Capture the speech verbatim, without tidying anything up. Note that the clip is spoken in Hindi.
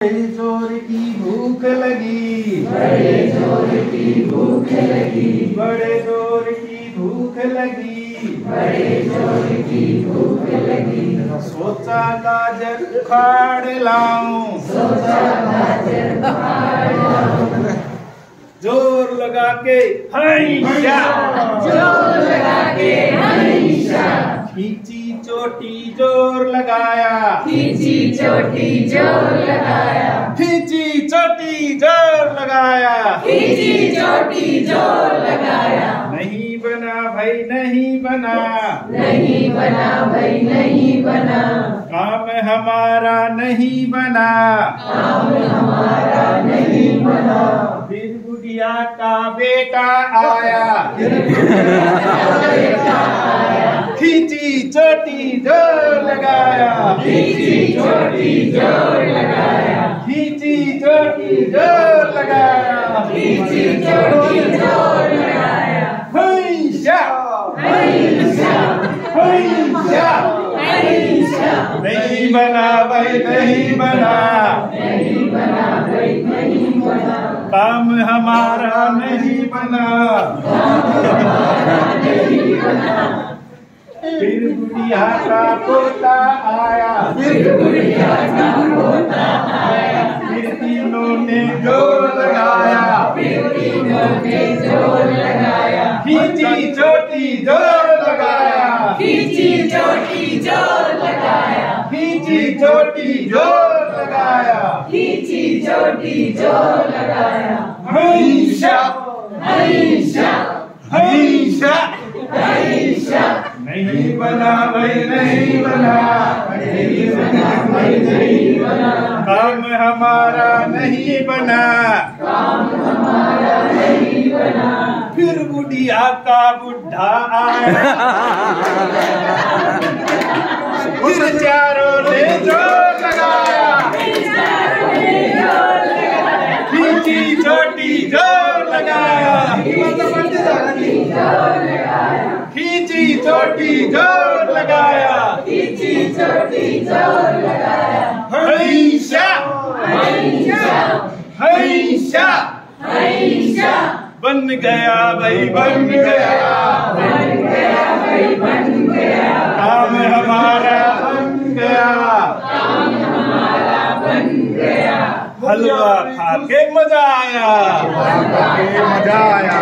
बड़े जोर की भूख लगी, बड़े जोर की भूख लगी, बड़े जोर की भूख लगी, बड़े जोर की भूख लगी। सोचा गाजर उखाड़ लाऊं, सोचा गाजर उखाड़ लाऊं, जोर लगा के हैया, जोर लगा के हैया, खींची चोटी जोर लगाया, खींची चोटी जोर लगाया, खींची चोटी जोर लगाया, खींची चोटी जोर लगाया। नहीं बना भाई नहीं बना, नहीं बना भाई नहीं बना, काम हमारा नहीं बना, काम हमारा नहीं बना। फिर बुढ़िया का बेटा आया, खींची चोटी जोर लगाया, खींची चोटी जोर लगाया, खींची चोटी जोर लगाया, खींची चोटी जोर लगाया। हैया, हैया, हैया, हैया, नहीं बना भाई नहीं बना, नहीं बना भाई नहीं बना, काम हमारा नहीं बना, नहीं बना। फिर बुढ़िया का पोता आया, फिर बुढ़िया का पोता आया, फिर तीनों ने जोर लगाया, फिर तीनों ने जोर लगाया, खींची चोटी जोर लगाया, खींची चोटी जोर लगाया, खींची चोटी जोर लगाया, खींची चोटी जोर लगाया। हैया, हैया, हैया, हैया, नहीं बना भाई नहीं बना, नहीं बना भाई नहीं बना, काम हमारा नहीं बना, काम हमारा नहीं बना। फिर बुढ़िया का बुढ़ा आया, फिर चारों ने जोर लगाया, खींची चोटी जोर लगाया, खींची चोटी जोर लगाया, खींची चोटी जोर लगाया। हैया, हैया, हैया, हैया, बन गया भाई बन गया, बन गया भाई बन गया, काम हमारा बन गया, काम हमारा बन गया। हलवा खा के मजा आया, मजा आया।